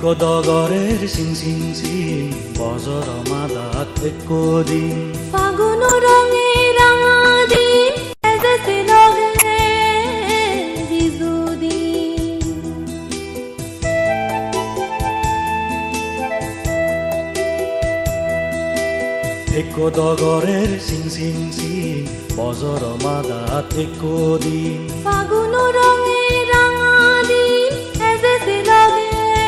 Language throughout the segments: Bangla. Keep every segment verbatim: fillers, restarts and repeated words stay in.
একদগরের সিং সিং সিং বজর মাদাত একদিন ফাগুন রঙে রাঙা দিন এসেছে লগে বিজুদিন একদগরের সিং সিং সিং বজর মাদাত একদিন ফাগুন রঙে রাঙা দিন এসেছে লগে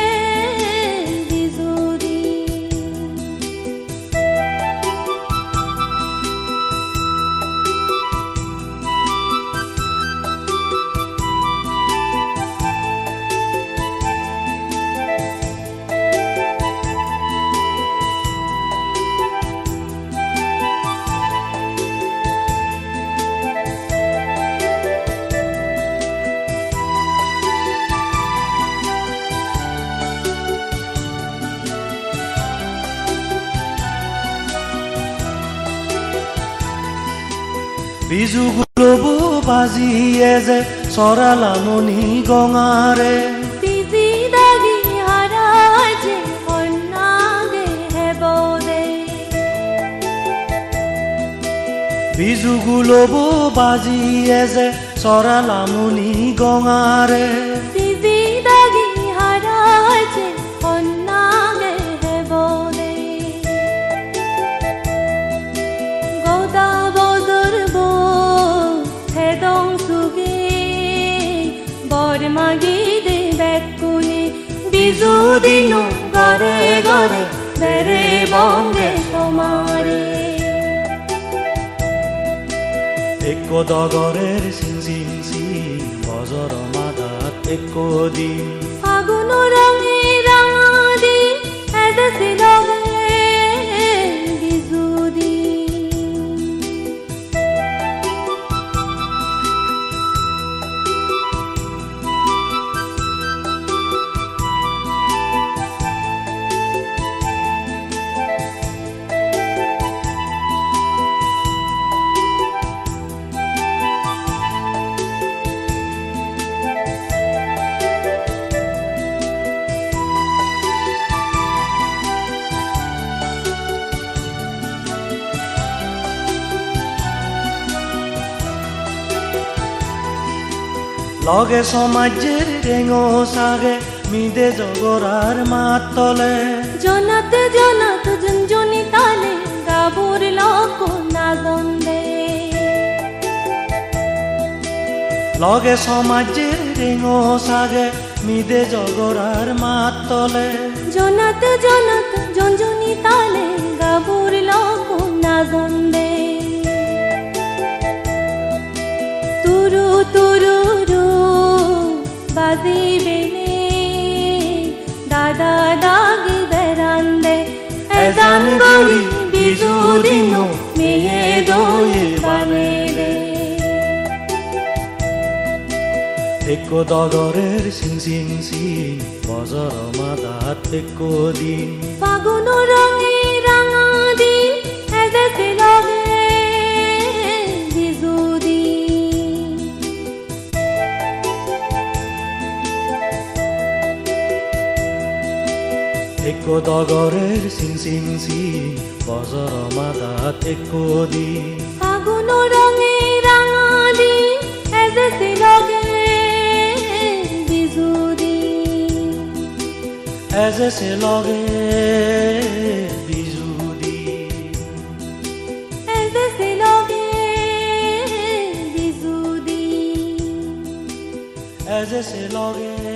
বিজুগুলো বাজিয়ে যে চৰালামনি গঙাৰে বিজি দাগি হারায় যে কন্যাগে হেবদে বিজুগুলো বাজিয়ে যে চৰালামনি গঙাৰে বিজি দাগি হারায় যে কন্যাগে হেবদে গৌদা মাগিদে বেকুনি বিজুদিন গরে গরে বেরে বঙ্গে তোমারে একদগরের সিং সিং সিং বজর মাদাত একদিন ফাগুন রঙে রাঙা দিন এসেছে লগে লগে সমাজের রেঙো সাগে মিদে জগরার মাত তলে জনাত জনাত জঞ্জনি তালে গাবুর লোক না গন্ধে লগে সমাজের রেঙো সাগে মিদে জগরার মাত তলে জনাত জনাত জঞ্জনি তালে গাবুর লোক না গন্ধে তুরু তুরু বাজিবে দাদা দাগি বেরান্দে এজান গড়ি বিজুদিন মেয়ে দোয়ে বানে রে একদগরের সিং সিং সিং বজর মাদাত একদিন ফাগুন রঙে রাঙা দিন এসেছে লগে বিজুদিন একদগরের সিং সিং সিং বজর মাদাত একদিন ফাগুন রঙে রাঙা দিন এসেছে লগে বিজুদিন এসেছে লগে বিজুদিন এসেছে লগে বিজুদিন এসেছে লগে